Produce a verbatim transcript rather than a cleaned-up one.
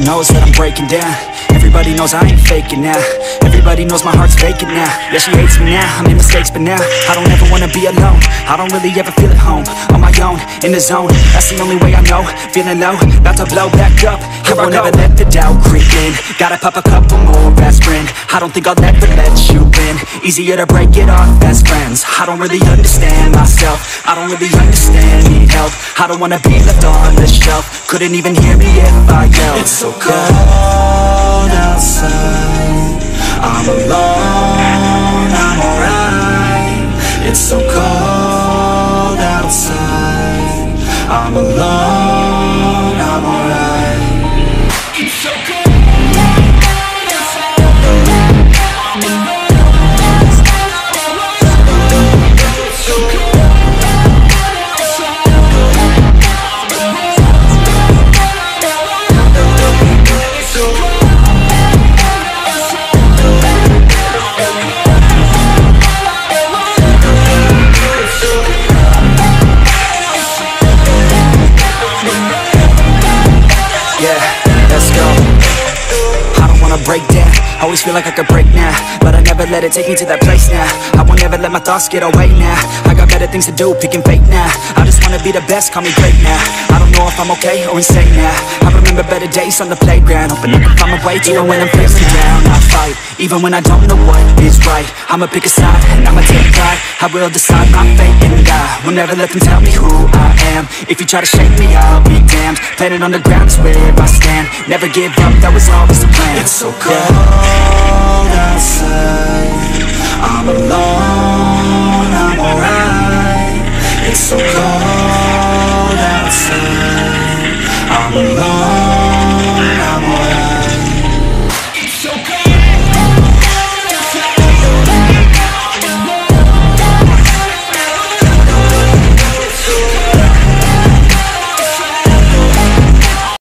knows that I'm breaking down. Everybody knows I ain't faking now. Everybody knows my heart's vacant now. Yeah, she hates me now, I made mistakes but now I don't ever wanna be alone. I don't really ever feel at home. On my own, in the zone, that's the only way I know. Feeling low, about to blow back up. I won't ever let the doubt creep in. Gotta pop a couple more aspirin. I don't think I'll ever let you in. Easier to break it off best friends. I don't really understand myself. I don't really understand, need help. I don't wanna be left on the shelf. Couldn't even hear me if I yelled. It's so cold outside, I'm alone, I'm alright. It's so cold outside, I'm alone, I'm alright. It's so cold. Break down, always feel like I could break now, but I never let it take me to that place now. I won't ever let my thoughts get away now. I got better things to do, picking fake now. I just wanna be the best, call me great now. I don't know if I'm okay or insane now. I remember better days on the playground, hoping I can find my way. Even when I'm feeling down, I fight. Even when I don't know what is right, I'ma pick a side and I'ma take pride. I will decide my fate and die. Will never let them tell me who I am. If you try to shake me, I'll be damned. Planet on the ground is where I stand. Never give up, that was always the plan. It's so cold outside, I'm alone, I'm alright. It's so cold outside, I'm alone.